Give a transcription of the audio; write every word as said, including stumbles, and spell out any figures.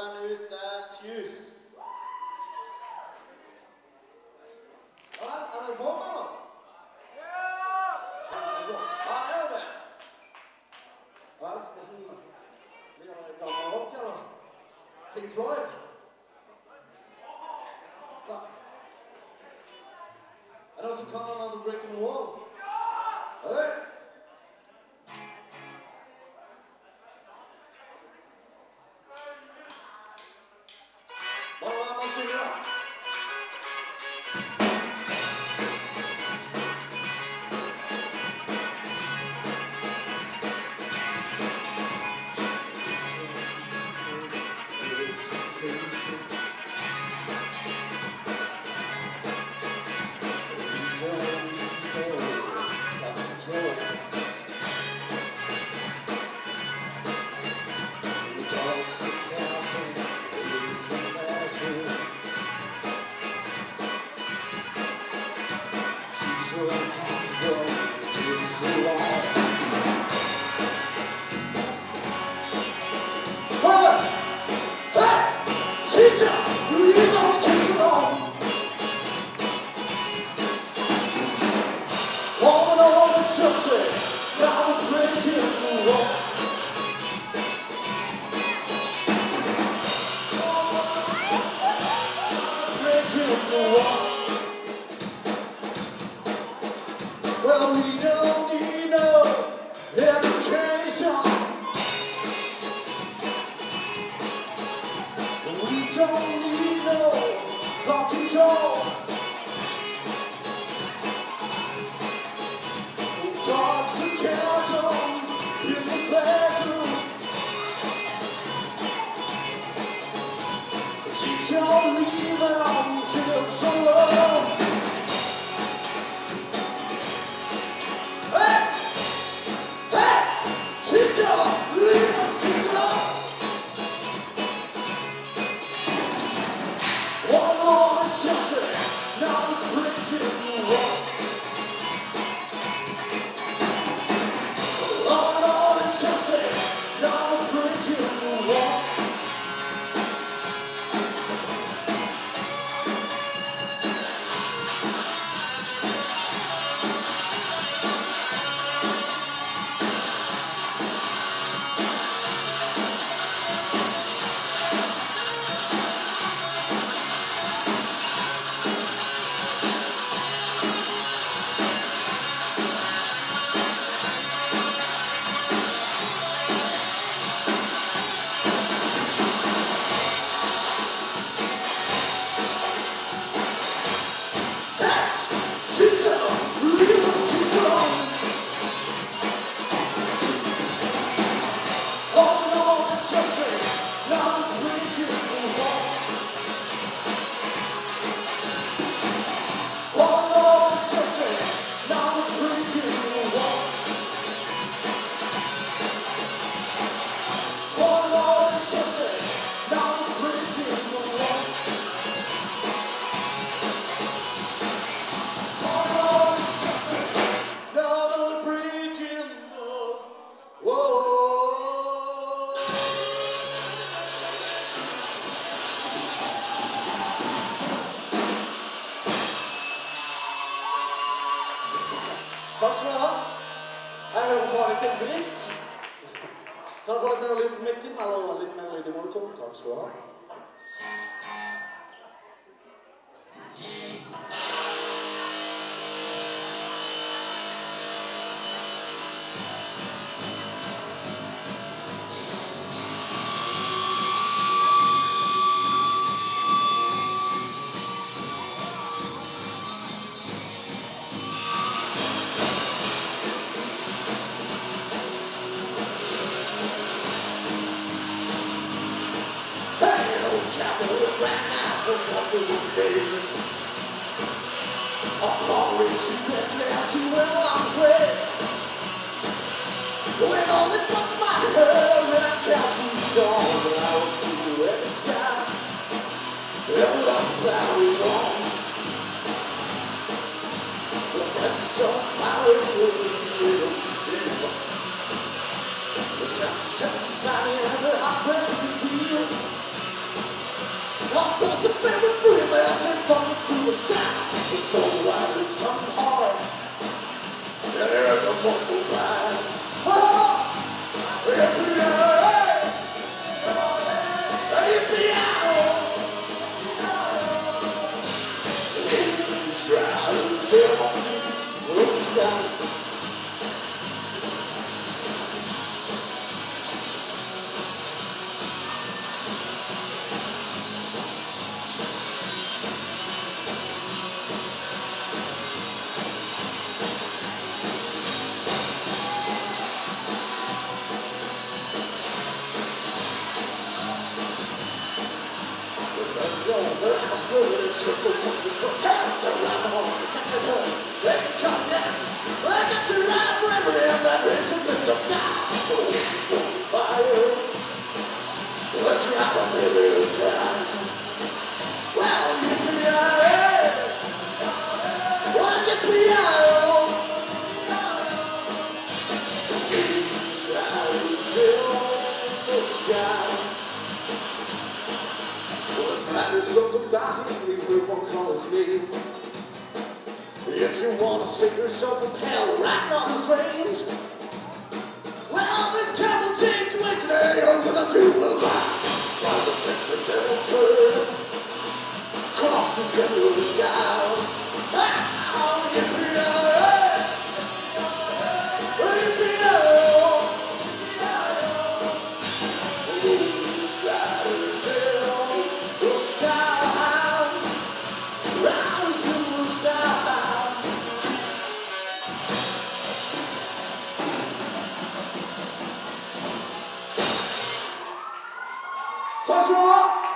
bandet ut er Fuse. Ja, er dere for meg da? Ja! Kjempebra. Ja, det er det. Ja, hvordan ligger dere i gammel rock, eller? Pink Floyd? Ja. Er det noen som kan Another Brick in the Wall? Ja! Er det? Bare la meg synge da. Well, we don't need no education. We don't need no thought control. Intoxication in the classroom. Teacher, leave them kids alone. Takk skal du ha. Jeg hører faen ikke en dritt. Kan du få litt mer lyd på mikken, eller litt mer lyd i monitoren? Takk skal du ha. Upon reaching this land, you will I'm afraid. When all it wants my head, when I cast some song, I will feel every sky, every dark cloudy dawn. The presence of fire is a little still. The sound sets inside me and the heartbreak you feel. mournful cry. Oh, yippee-yi-yi, yippee-yi-yi. Shadows in the sky. Their eyes glowing and shit so something so down around the horn, catch it home, let it come dance. I got to ride forever in that angel in the sky. Oh, this is on fire. Let's ride on every cry. Well, yippee-yi-yi, well, yippee-yi-yi. Shadows in the sky. Matters looked about him, we will won't call his name. If you want to save yourself from hell, right on his range. Well, the devil takes away today, over the who will lie. Try to catch the devil's sword, crosses in the skies. Oh, yippee-yi-yi, yippee-yi-yi. Oh, shadows in the sky, rise in the sky. Touch me up.